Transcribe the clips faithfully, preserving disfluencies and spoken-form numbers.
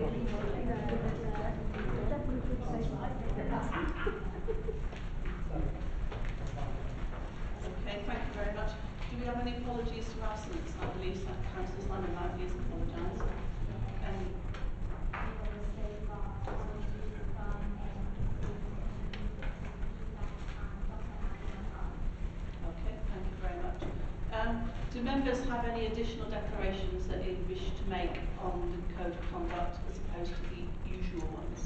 thank you very much. Do we have any apologies for absence? I believe that Councillor Simon Lively has apologised. Any? Okay, thank you very much. Um, do members have any additional declarations that they wish to make on the Code of Conduct as opposed to the usual ones?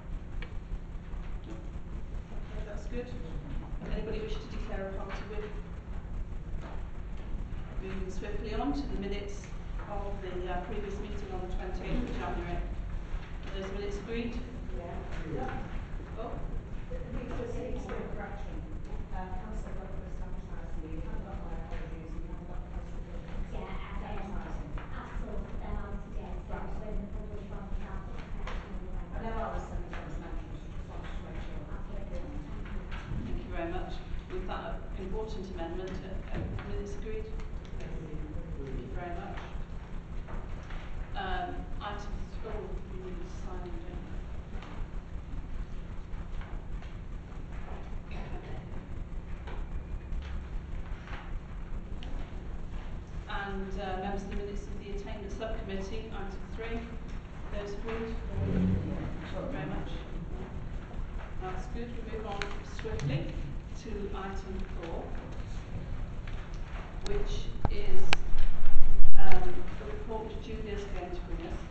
Okay, that's good. Anybody wish to declare a party with? Moving swiftly on to the minutes of the uh, previous meeting on the twenty-eighth of January. Are those minutes agreed? Yeah. Yeah. Oh. It's a correction. Councillor got the advertising. You haven't got my apologies. You haven't got the advertising. Yeah, advertising. Absolutely. Them on today. So when the public was out, I know I was sent those mentions. Just wanted to make sure. absolutely. Thank you very much. With that important amendment, uh, uh, minutes agreed? Thank you very much. Um, item, oh, we need to sign, don't we? And uh, members of the minutes of the Attainment Subcommittee, item three, those agreed? Thank you very much. That's good. We move on swiftly to item four, which is um, a report which Julia's going to bring us.